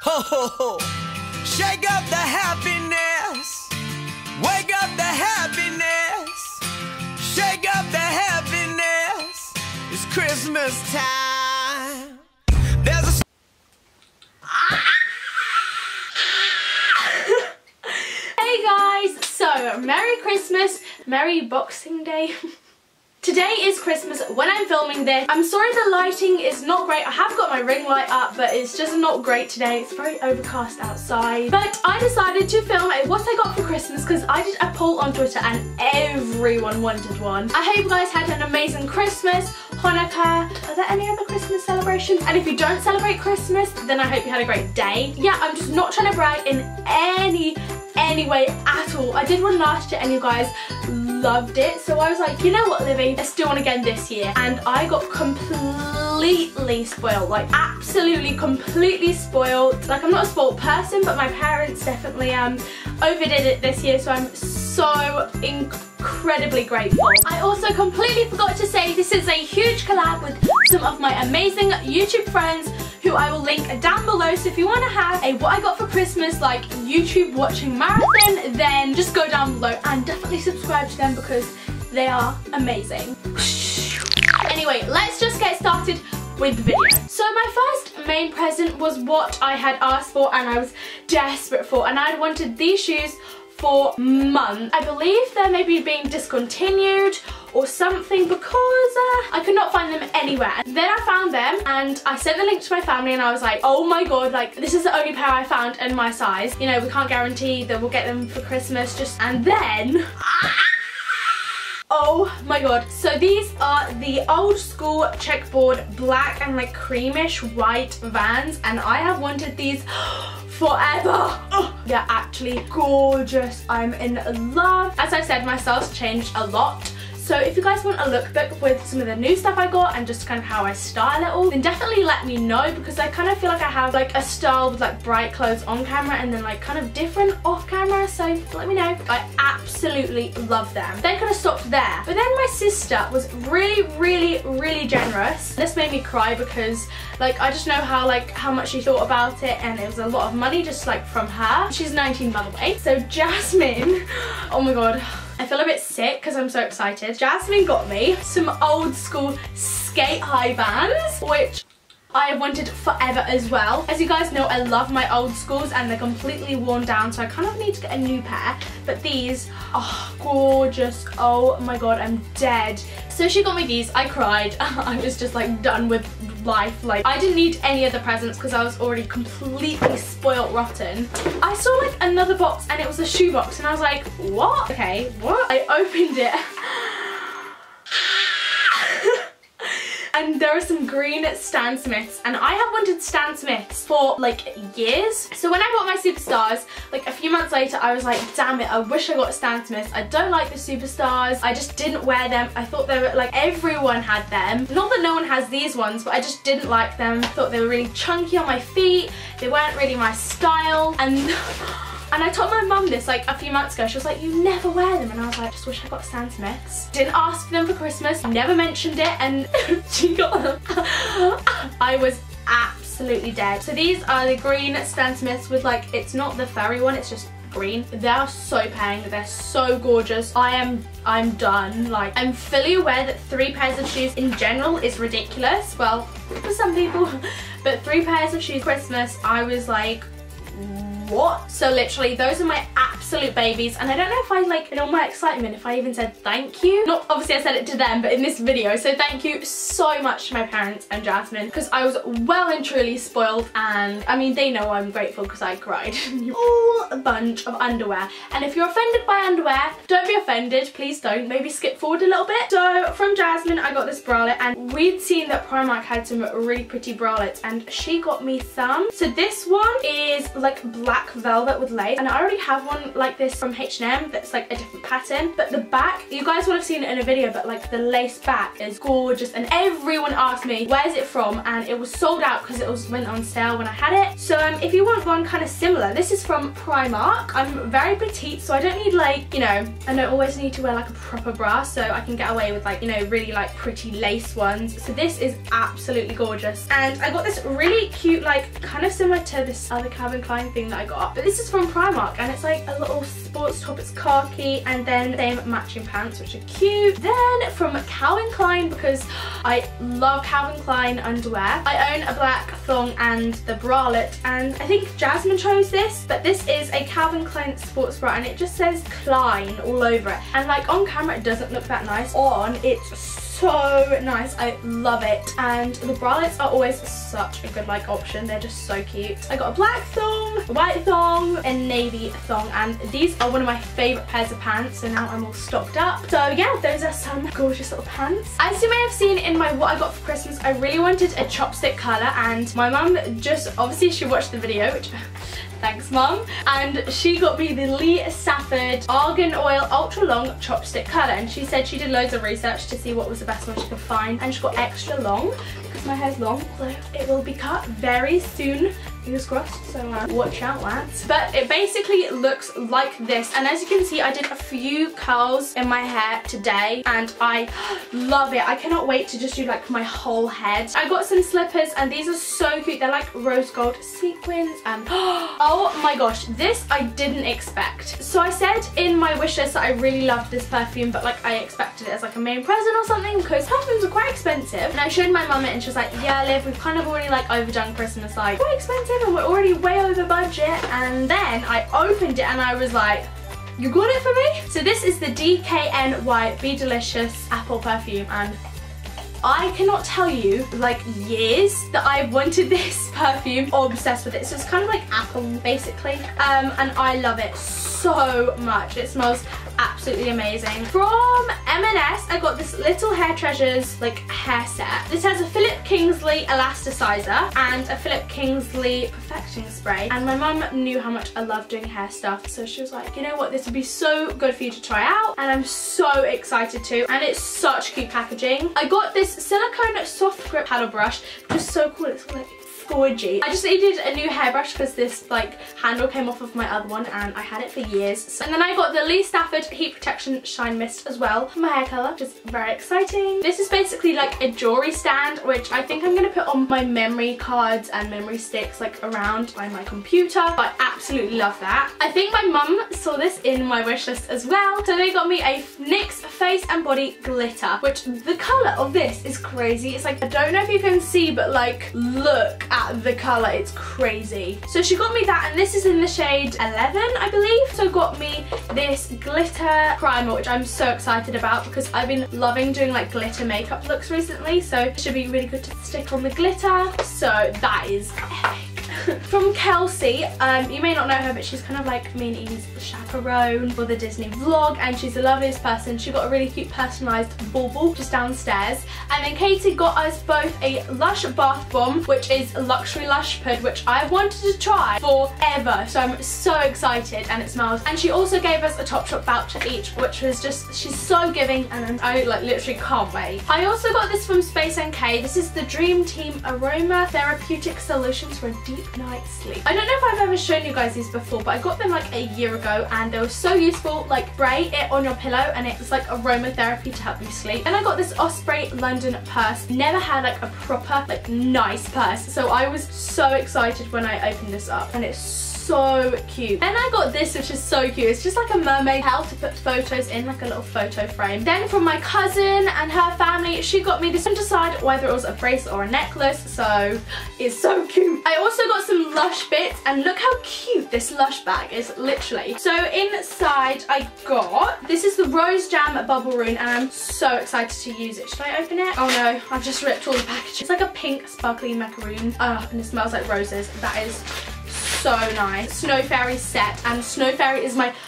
Ho, ho, ho. Shake up the happiness. Wake up the happiness. Shake up the happiness. It's Christmas time. There's a... Hey guys, so Merry Christmas, Merry Boxing Day. Today is Christmas when I'm filming this. I'm sorry the lighting is not great. I have got my ring light up, but it's just not great today. It's very overcast outside. But I decided to film what I got for Christmas because I did a poll on Twitter and everyone wanted one. I hope you guys had an amazing Christmas, Hanukkah. Are there any other Christmas celebrations? And if you don't celebrate Christmas, then I hope you had a great day. Yeah, I'm just not trying to brag in any way at all. I did one last year and you guys loved it, so I was like, you know what, Livy, let's do one again this year. And I got completely spoiled, like absolutely completely spoiled. Like, I'm not a spoiled person, but my parents definitely overdid it this year, so I'm so incredibly grateful. I also completely forgot to say this is a huge collab with some of my amazing YouTube friends who I will link down below. So if you want to have a what I got for Christmas like YouTube watching marathon, then just go down below and definitely subscribe to them because they are amazing. Anyway, let's just get started with the video. So my first main present was what I had asked for and I was desperate for, and I had wanted these shoes for months. I believe they're maybe being discontinued or something because I could not find them anywhere. Then I found them and I sent the link to my family and I was like, oh my god, like this is the only pair I found in my size. You know, we can't guarantee that we'll get them for Christmas, and then oh my god. So these are the old school checkerboard black and like creamish white Vans, and I have wanted these forever. They're actually gorgeous. I'm in love. As I said, my style's changed a lot. So if you guys want a lookbook with some of the new stuff I got and just kind of how I style it all, then definitely let me know, because I kind of feel like I have like a style with like bright clothes on camera and then like kind of different off camera, so let me know. I absolutely love them. They could have stopped there. But then my sister was really generous. This made me cry because like I just know how much she thought about it, and it was a lot of money just like from her. She's 19 by the way. So Jasmine, oh my god, I feel a bit sick because I'm so excited. Jasmine got me some old school skate high Vans, which I have wanted forever as well. As you guys know, I love my old schools and they're completely worn down, so I kind of need to get a new pair. But these are gorgeous. Oh my god, I'm dead. So she got me these. I cried. I was just like done with life. Like, I didn't need any other presents because I was already completely spoiled rotten. I saw like another box and it was a shoe box and I was like, what? Okay, what? I opened it. And there are some green Stan Smiths, and I have wanted Stan Smiths for like years. So when I got my Superstars, like a few months later, I was like, damn it, I wish I got Stan Smiths. I don't like the Superstars. I just didn't wear them. I thought they were like, everyone had them. Not that no one has these ones, but I just didn't like them. I thought they were really chunky on my feet. They weren't really my style. And I told my mum this like a few months ago. She was like, you never wear them. And I was like, just wish I got Stan Smiths. Didn't ask for them for Christmas, never mentioned it, and she got them. I was absolutely dead. So these are the green Stan Smiths with like, it's not the furry one, it's just green. They are so paying, they're so gorgeous. I'm done. Like, I'm fully aware that 3 pairs of shoes in general is ridiculous. Well, for some people, but 3 pairs of shoes Christmas, I was like, what? So literally those are my absolute babies, and I don't know if I like, in all my excitement, if I even said thank you. Not obviously I said it to them, but in this video. So thank you so much to my parents and Jasmine, because I was well and truly spoiled, and I mean they know I'm grateful because I cried. All a bunch of underwear, and if you're offended by underwear, don't be offended, please don't. Maybe skip forward a little bit. So from Jasmine I got this bralette, and we'd seen that Primark had some really pretty bralettes and she got me some. So this one is like black black velvet with lace, and I already have one like this from H&M that's like a different pattern, but the back, you guys would have seen it in a video, but like the lace back is gorgeous, and everyone asked me where's it from, and it was sold out because it went on sale when I had it. So if you want one kind of similar, this is from Primark. I'm very petite, so I don't need like, you know, I don't always need to wear like a proper bra, so I can get away with like, you know, really like pretty lace ones. So this is absolutely gorgeous, and I got this really cute, like kind of similar to this other Calvin Klein thing that I got, but this is from Primark, and it's like a little sports top. It's khaki, and then same matching pants, which are cute. Then from Calvin Klein, because I love Calvin Klein underwear, I own a black thong and the bralette, and I think Jasmine chose this, but this is a Calvin Klein sports bra, and it just says Klein all over it, and like on camera it doesn't look that nice. On, it's so nice. I love it, and the bralettes are always such a good like option. They're just so cute. I got a black thong, a white thong, and navy thong, and these are one of my favorite pairs of pants, so now I'm all stocked up. So yeah, those are some gorgeous little pants. As you may have seen in my what I got for Christmas, I really wanted a chopstick color, and my mum just, obviously she watched the video, which thanks mum, and she got me the Lee Safford Argan Oil Ultra Long Chopstick Colour, and she said she did loads of research to see what was the best one she could find, and she got extra long because my hair's long, so it will be cut very soon, fingers crossed, so watch out lads. But it basically looks like this, and as you can see I did a few curls in my hair today, and I love it. I cannot wait to just do like my whole head. I got some slippers, and these are so cute. They're like rose gold sequins, and oh my gosh, this I didn't expect. So I said in my wish list that I really loved this perfume, but like I expected it as like a main present or something, because perfumes are quite expensive. And I showed my mum it, and she was like, yeah Liv, we've kind of already like overdone Christmas, like quite expensive, and we're already way over budget. And then I opened it and I was like, you got it for me? So this is the DKNY Be Delicious Apple perfume, and I cannot tell you like years that I wanted this perfume, or obsessed with it. So it's kind of like apple basically, and I love it so much. It smells absolutely amazing. From M&S I got this Little Hair Treasures like hair set. This has a Philip Kingsley elasticizer and a Philip Kingsley perfecting spray, and my mum knew how much I love doing hair stuff, so she was like, you know what, this would be so good for you to try out, and I'm so excited to. And it's such cute packaging. I got this silicone soft grip paddle brush, which is so cool. It's like 4G. I just needed a new hairbrush because this like handle came off of my other one, and I had it for years. So, and then I got the Lee Stafford Heat Protection Shine Mist as well for my hair colour, which is very exciting. This is basically like a jewellery stand, which I think I'm going to put on my memory cards and memory sticks like around by my computer. I absolutely love that. I think my mum saw this in my wish list as well, so they got me a NYX Face and Body Glitter, which the colour of this is crazy. It's like, I don't know if you can see, but like look at the colour, it's crazy. So she got me that, and this is in the shade 11 I believe. So got me this glitter primer, which I'm so excited about because I've been loving doing like glitter makeup looks recently, so it should be really good to stick on the glitter. So that is epic. From Kelsey, you may not know her, but she's kind of like me and Evie's chaperone for the Disney vlog, and she's the loveliest person. She got a really cute personalised bauble just downstairs. And then Katie got us both a Lush bath bomb, which is Luxury Lush Pud, which I wanted to try forever, so I'm so excited, and it smells. And she also gave us a Topshop voucher each, which was just, she's so giving, and I like literally can't wait. I also got this from Space NK. This is the Dream Team Aroma Therapeutic Solutions for a Deep Night's Sleep. I don't know if I've ever shown you guys these before, but I got them like a year ago, and they were so useful. Like spray it on your pillow, and it's like aromatherapy to help you sleep. And I got this Osprey London purse. Never had like a proper like nice purse, so I was so excited when I opened this up, and it's so cute. Then I got this, which is so cute. It's just like a mermaid towel to put photos in, like a little photo frame. Then from my cousin and her family, she got me this. I couldn't decide whether it was a bracelet or a necklace, so it's so cute. I also got some Lush bits, and look how cute this Lush bag is, literally. So inside I got, this is the Rose Jam Bubble Room, and I'm so excited to use it. Should I open it? Oh no, I've just ripped all the packaging. It's like a pink sparkly macaroon, and it smells like roses. That is so nice. Snow Fairy set, and Snow Fairy is my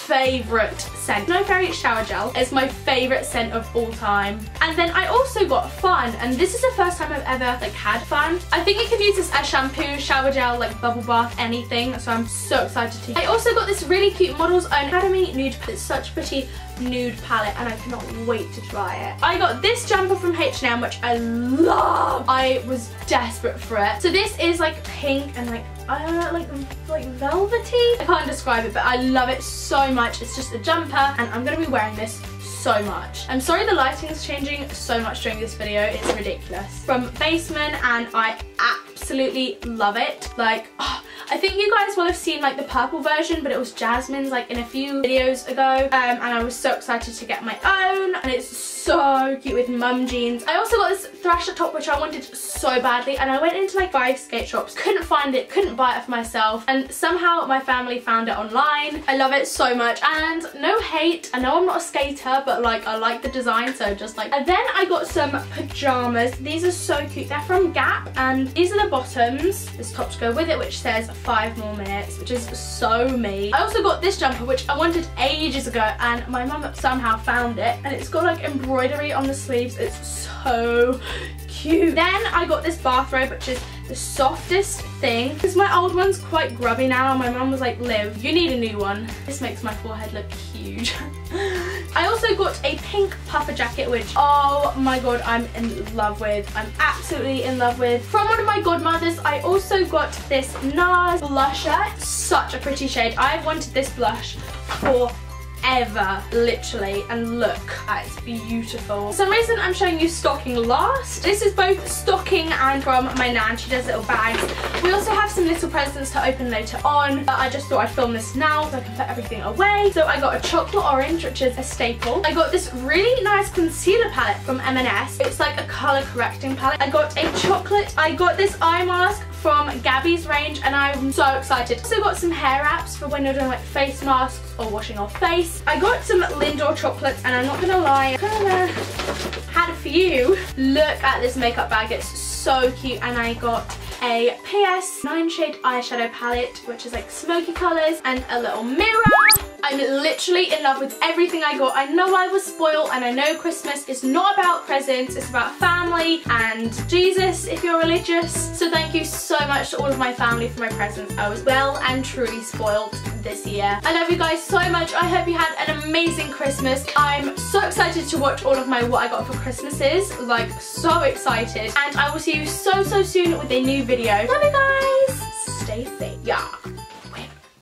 favourite scent. No Fairy shower gel is my favourite scent of all time. And then I also got Fun, and this is the first time I've ever like had Fun. I think you can use this as shampoo, shower gel, like bubble bath, anything, so I'm so excited to. I also got this really cute Models Own Academy nude. It's such a pretty nude palette and I cannot wait to try it. I got this jumper from H&M, which I love. I was desperate for it. So this is like pink and like like velvety. I can't describe it, but I love it so much. It's just a jumper and I'm gonna be wearing this so much. I'm sorry the lighting is changing so much during this video. It's ridiculous. From Baseman, and I absolutely love it. Like, oh, I think you guys will have seen like the purple version, but it was Jasmine's like in a few videos ago, and I was so excited to get my own, and it's so cute with mum jeans. I also got this Thrasher top, which I wanted so badly, and I went into like 5 skate shops, couldn't find it, couldn't buy it for myself, and somehow my family found it online. I love it so much, and no hate, I know I'm not a skater, but like I like the design, so just like. And then I got some pajamas. These are so cute. They're from Gap, and these are the bottoms. This top to go with it, which says 5 more minutes, which is so me. I also got this jumper, which I wanted ages ago, and my mum somehow found it, and it's got like embroidery on the sleeves. It's so cute. Then I got this bathrobe, which is the softest thing, because my old one's quite grubby now, and my mum was like, Liv, you need a new one. This makes my forehead look huge. I also got a pink puffer jacket, which, oh my god, I'm in love with. I'm absolutely in love with. From one of my godmothers, I also got this NARS blusher. It's such a pretty shade. I've wanted this blush for ever, literally, and look, it's beautiful. For some reason I'm showing you stocking last. This is both stocking and from my nan. She does little bags. We also have some little presents to open later on, but I just thought I'd film this now so I can put everything away. So I got a chocolate orange, which is a staple. I got this really nice concealer palette from M&S. It's like a colour correcting palette. I got a chocolate. I got this eye mask from Gabby's range, and I'm so excited. Also got some hair wraps for when you're doing like face masks or washing off face. I got some Lindor chocolates, and I'm not gonna lie, I kind of had a few. Look at this makeup bag, it's so cute. And I got a PS 9 shade eyeshadow palette, which is like smoky colours, and a little mirror. I'm literally in love with everything I got. I know I was spoiled, and I know Christmas is not about presents, it's about family and Jesus if you're religious. So thank you so much to all of my family for my presents. I was well and truly spoiled this year. I love you guys so much. I hope you had an amazing Christmas. I'm so excited to watch all of my what I got for Christmases, like so excited. And I will see you so soon with a new video. Love you guys. Stay safe. Yeah.